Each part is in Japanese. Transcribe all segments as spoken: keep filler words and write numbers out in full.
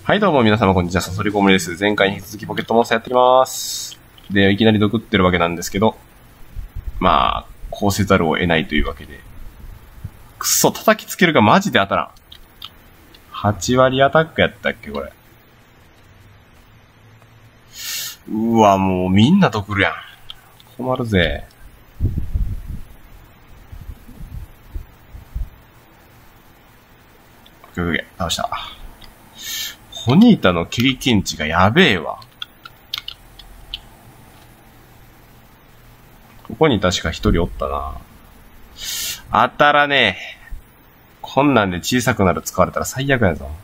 はいどうも皆様こんにちは、サソリゴムです。前回に引き続きポケットモンスターやってきます。で、いきなり毒ってるわけなんですけど、まあ、こうせざるを得ないというわけで。くっそ、叩きつけるがマジで当たらん。はちわりアタックやったっけこれ。うわ、もうみんな毒るやん。困るぜ。オッケーオッケー、倒した。ホニータの切り検知がやべえわ。ここに確か一人おったな。当たらねえ。こんなんで小さくなる使われたら最悪やぞ。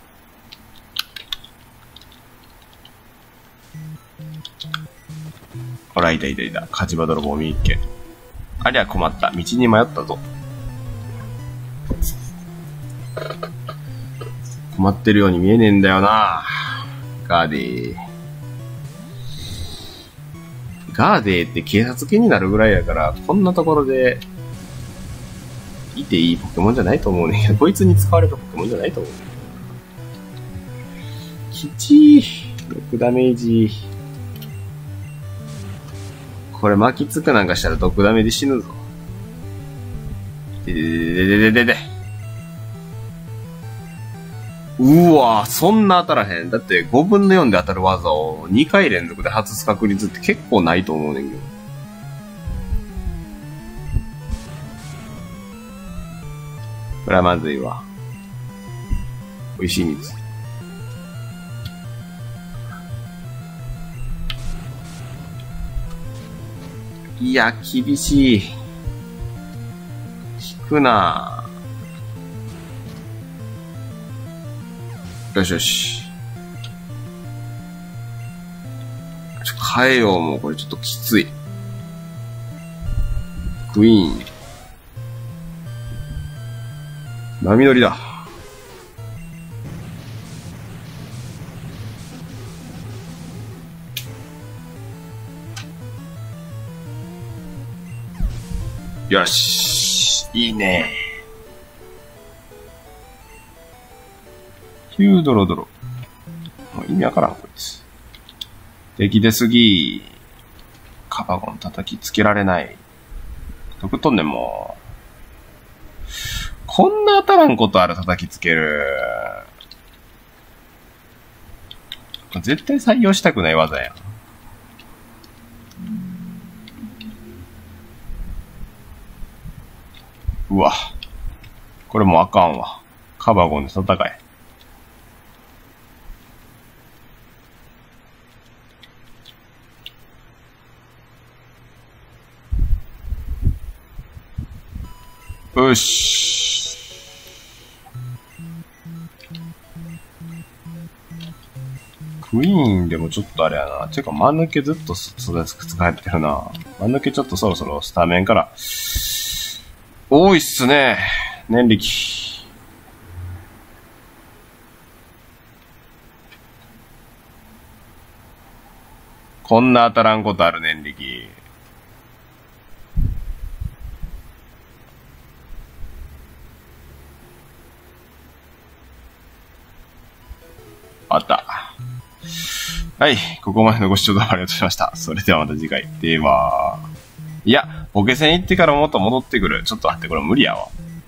ほら、いたいたいた。火事場泥棒見っけ。ありゃ困った。道に迷ったぞ。困ってるように見えねえんだよな。ガーデー。ガーデーって警察犬になるぐらいやから、こんなところで、いていいポケモンじゃないと思うねんけど、こいつに使われるポケモンじゃないと思うねん。きちー。ろくダメージ。これ巻きつくなんかしたら毒ダメで死ぬぞ。ででででででで。うわぁ、そんな当たらへん。だってごぶんのよんで当たる技をにかい連続で外す確率って結構ないと思うねんけど。これはまずいわ。美味しい水。いや、厳しい。効くなぁ。よしよし。ちょ、変えよう、もうこれちょっときつい。クイーン。波乗りだ。よし。いいね。ヒュードロドロ。もう意味わからん、こいつ。敵出すぎ。カバゴン叩きつけられない。毒とんねん、もう。こんな当たらんことある、叩きつける。絶対採用したくない技やん。うわ。これもうあかんわ。カバゴンで戦え。よし。クイーンでもちょっとあれやな。ていうか、間抜けずっとそれ使えてるな。間抜けちょっとそろそろスタメンから。多いっすね。年力。こんな当たらんことある年力。あった。はい。ここまでのご視聴どうもありがとうございました。それではまた次回。では。いや、ポケセン行ってからもっと戻ってくる。ちょっと待って、これ無理やわ。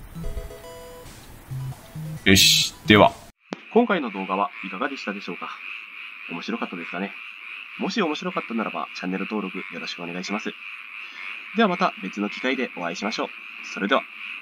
よし。では。今回の動画はいかがでしたでしょうか？面白かったですかね？もし面白かったならば、チャンネル登録よろしくお願いします。ではまた別の機会でお会いしましょう。それでは。